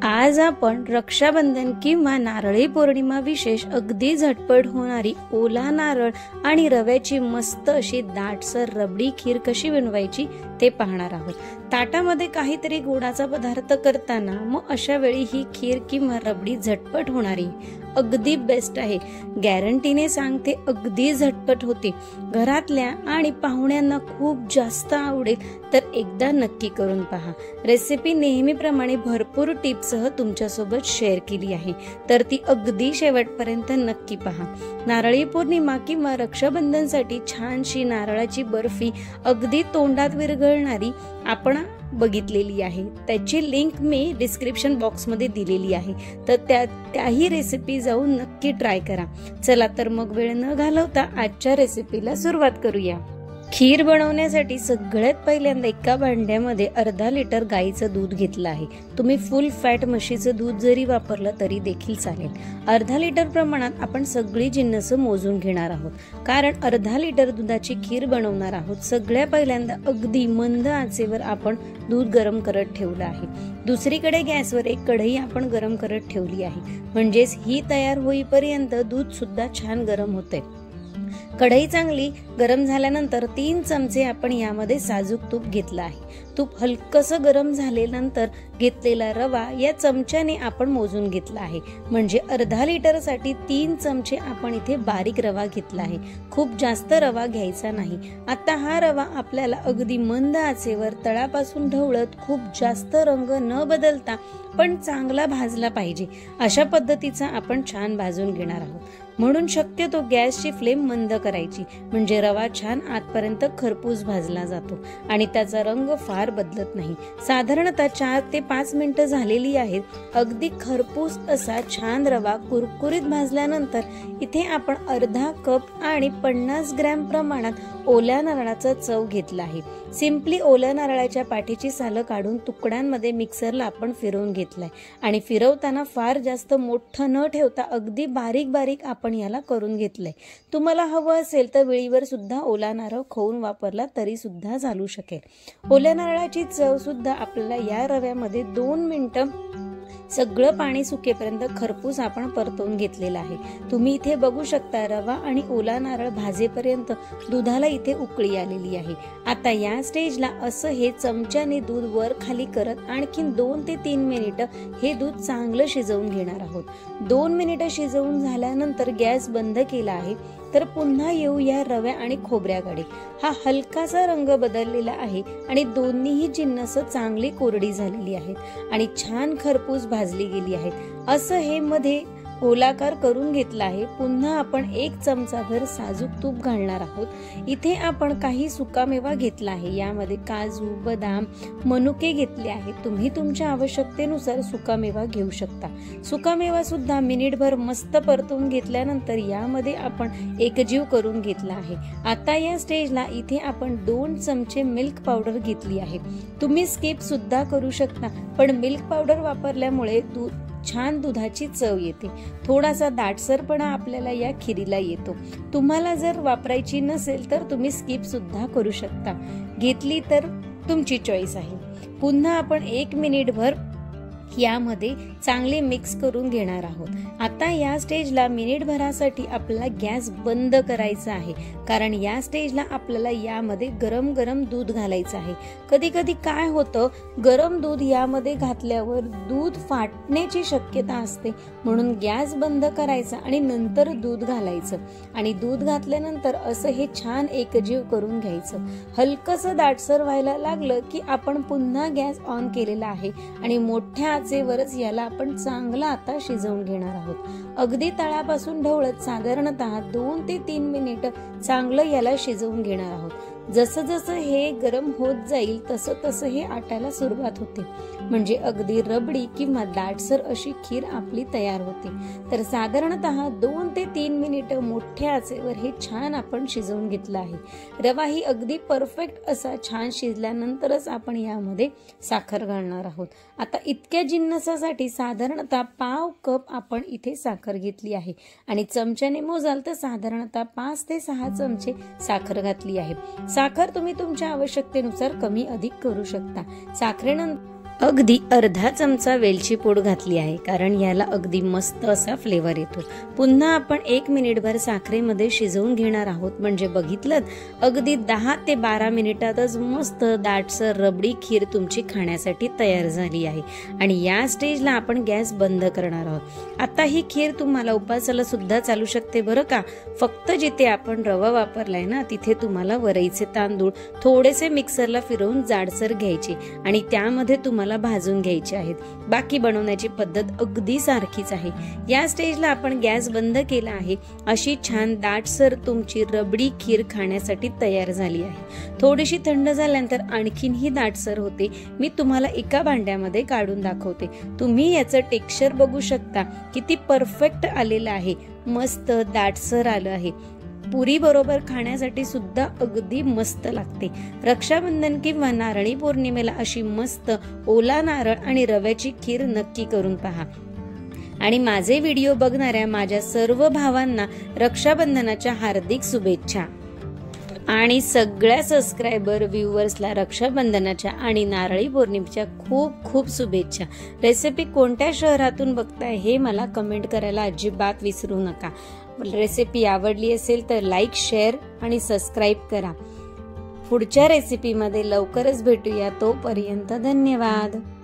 आज आपण रक्षाबंधन किंवा नारळी पौर्णिमा विशेष अगदी झटपट होणारी ओला नारळ आणि रव्याची मस्त अशी दाटसर रबडी खीर कशी बनवायची ते पाहणार आहोत। ताटामध्ये काहीतरी गोडाचा पदार्थ करताना मग अशा वेळी ही खीर किंवा रबडी झटपट होणारी अगदी बेस्ट आहे। गॅरंटीने सांगते अगदी झटपट होते, घरातल्या आणि पाहुण्यांना खूप जास्त आवडेल, तर एकदा नक्की करून पहा। रेसिपी नेहमीप्रमाणे भरपूर टिप्ससह तुमच्यासोबत शेअर केली आहे, तर ती अगदी शेवटपर्यंत नक्की पहा। नारळी पौर्णिमा किंवा रक्षाबंधनसाठी छानशी नारळाची बर्फी अगदी तोंडात विरघळणारी आपण बघितलेली आहे। त्याची लिंक मी डिस्क्रिप्शन बॉक्स मध्ये दिलेली आहे, तर त्याही रेसिपी जाऊन नक्की ट्राय करा। चला तर मग वेळ न घालवता आजच्या रेसिपीला सुरुवात करूया। खीर बनवण्यासाठी सगळ्यात पहिल्यांदा एका भांड्यामध्ये अर्धा लिटर गाईचं दूध घेतलं आहे। तुम्ही फुल फॅट म्हशीचं दूध जरी वापरलं तरी देखील चालेल। अर्धा लिटर प्रमाणात आपण सगळी जिन्नस मोजून घेणार आहोत, कारण अर्धा लिटर दुधाची खीर बनवणार आहोत। सगळ्या पहिल्यांदा अगदी मंद आचेवर आपण दूध गरम करत ठेवलं आहे। दुसरीकडे गॅसवर एक कढई आपण गरम करत ठेवली आहे, म्हणजेच ही तयार होईपर्यंत दूध सुद्धा छान गरम होते। कढई चांगली गरम झाल्यानंतर 3 चमचे आपण यामध्ये साजूक तूप घेतलं आहे। तूप हलकसं गरम झाल्यानंतर घेतलेला रवा या चमच्याने आपण मोजून घेतला आहे, म्हणजे अर्धा लिटर साठी 3 चमचे आपण इथे बारीक रवा घेतला आहे। खूप जास्त रवा घ्यायचा नाही। आता हा रवा आपल्याला अगदी मंद आचेवर तळापासून ढवळत खूप जास्त रंग न बदलता पण चांगला भाजला पाहिजे, अशा पद्धतीचा आपण छान भाजून घेणार आहोत। म्हणून शक्यतो गॅसची फ्लेम मंद करायची, म्हणजे रवा छान आतपर्यंत खरपूस भाजला जातो आणि त्याचा रंग फार बदलत नाही। साधारणतः 4 ते 5 मिनिटं झालेली आहेत। अगदी खरपूस असा छान रवा कुरकुरीत भाजल्यानंतर इथे आपण अर्धा कप आणि 50 ग्रॅम प्रमाणात ओल्या नारळाचा चव घेतला आहे। सिंपली ओल्या नारळाच्या पाठीची सालं काढून तुकड्यांमध्ये मिक्सरला आपण फिरवून घेतलाय आणि फिरवताना फार जास्त मोठं न ठेवता अगदी बारीक बारीक आपण याला करून घेतलंय। तुम्हाला हवं असेल तर वेळीवर सुद्धा ओला नारळ खवून वापरला तरी सुद्धा चालू शकेल। ओल्या नारळाची चव सुद्धा आपल्याला या रव्यामध्ये 2 मिनिटं सगळं पाणी सुकेपर्यंत खरपूस आपण परतवून घेतलेला आहे। तुम्ही इथे बघू शकता रवा आणि ओला नारळ भाजेपर्यंत दुधाला इथे उकळी आलेली आहे। आता या स्टेजला असं हे चमच्याने दूध वर खाली करत आणखीन 2 ते 3 मिनिटं हे दूध चांगलं शिजवून घेणार आहोत। 2 मिनिटं शिजवून झाल्यानंतर गॅस बंद केला आहे, तर पुन्हा येऊ या रव्या आणि खोबऱ्याकडे। हा हलकासा रंग बदललेला आहे आणि दोन्हीही जिन्नस चांगली कोरडी झालेली आहेत आणि छान खरपूस भाजली गेली आहेत। असं हे मध्ये गोलाकार करून घेतला आहे। पुन्हा आपण 1 चमचाभर साजूक तूप घालणार आहोत। इथे आपण काही सुकामेवा घेतला आहे, यामध्ये काजू, बदाम, मनुके घेतले आहेत। तुम्ही तुमच्या आवश्यकतेनुसार सुकामेवा घेऊ शकता। सुकामेवा सुद्धा मिनिटभर मस्त परतवून घेतल्यानंतर यामध्ये आपण एकजीव करून घेतला आहे। आता या स्टेजला इथे आपण 2 चमचे मिल्क पावडर घेतली आहे। तुम्ही स्किप सुद्धा करू शकता, पण मिल्क पावडर वापरल्यामुळे छान दुधाची चव येते। थोडासा दाटसरपणा आपल्याला या खिरीला येतो। तुम्हाला जर वापरायची नसेल तर तुम्ही स्किप सुद्धा करू शकता, घेतली तर तुमची चॉईस आहे। पुन्हा आपण 1 मिनिटभर यामध्ये चांगले मिक्स करून घेणार आहोत। आता या स्टेजला मिनिटभरासाठी आपल्याला गॅस बंद करायचा आहे, कारण या स्टेजला आपल्याला यामध्ये गरम गरम दूध घालायचं आहे। कधी कधी काय होतं, गरम दूध यामध्ये घातल्यावर दूध फाटण्याची शक्यता असते, म्हणून गॅस बंद करायचा आणि नंतर दूध घालायचं आणि दूध घातल्यानंतर असं हे छान एकजीव करून घ्यायचं। हलकसं दाटसर व्हायला लागलं की आपण पुन्हा गॅस ऑन केलेला आहे आणि मोठ्या आचेवरच याला आपण चांगला आता शिजवून घेणार आहोत। अगदी तळापासून ढवळत साधारणतः 2 ते 3 मिनिटं चांगलं याला शिजवून घेणार आहोत। जसं जसं हे गरम होत जाईल तसं तसं हे आटायला सुरुवात होते, म्हणजे अगदी रबडी किंवा दाटसर अशी खीर आपली तयार होते। तर साधारणतः 2 ते 3 मिनिटं मोठ्या आचेवर हे छान आपण शिजवून घेतलं आहे। रवा ही अगदी परफेक्ट असा छान शिजल्यानंतरच आपण यामध्ये साखर घालणार आहोत। आता इतक्या जिन्नसासाठी साधारणतः पाव कप आपण इथे साखर घेतली आहे आणि चमच्याने मोजाल तर साधारणतः 5 ते 6 चमचे साखर घातली आहे। साखर तुम्ही तुमच्या आवश्यकतेनुसार कमी अधिक करू शकता। अगदी अर्धा चमचा वेलची पूड घातली आहे, कारण याला अगदी मस्त असा फ्लेवर येतो। पुन्हा आपण 1 मिनिटभर साखरेमध्ये शिजवून घेणार आहोत, म्हणजे बघितलं अगदी 10 ते 12 मिनिटातच मस्त दाटसर रबडी खीर तुमची खाण्यासाठी तयार झाली आहे। आणि या स्टेजला आपण गॅस बंद करणार आहोत। आता ही खीर तुम्हाला उपासाला सुद्धा चालू शकते बरं का। फक्त जिथे आपण रवा वापरलाय ना, तिथे तुम्हाला वरईचे तांदूळ थोडेसे मिक्सरला फिरवून जाडसर घ्यायचे आणि त्यामध्ये तुम्हाला भाजून घ्यायचे आहेत। बाकी बनवण्याची पद्धत अगदी सारखीच आहे। या स्टेजला आपण गॅस बंद केला आहे। अशी छान दाटसर तुमची रबडी खीर खाण्यासाठी तयार झाली आहे। थोडीशी थंड झाल्यानंतर आणखीनही दाटसर होते। मी तुम्हाला एका भांड्यामध्ये काढून दाखवते। तुम्ही याचं टेक्स्चर बघू शकता, किती परफेक्ट आलेलं आहे, मस्त दाटसर आलं आहे। पुरी बरोबर खाण्यासाठी सुद्धा अगदी मस्त लागते। रक्षाबंधन किंवा नारळी पौर्णिमेला अशी मस्त ओला नारळ आणि रव्याची खीर नक्की करून पहा। आणि माझे व्हिडिओ बघणाऱ्या माझ्या सर्व भावांना रक्षाबंधनाच्या हार्दिक शुभेच्छा। आणि सगळ्या सबस्क्रायबर व्ह्यूअर्सला रक्षाबंधनाच्या आणि नारळी पौर्णिमेच्या खूप खूप शुभेच्छा। रेसिपी कोणत्या शहरातून बघताय हे मला कमेंट करायला अजिबात विसरू नका। रेसिपी आवडली असेल तर लाईक, शेअर आणि सबस्क्राईब करा। पुढच्या रेसिपीमध्ये लवकरच भेटूया, तोपर्यंत धन्यवाद।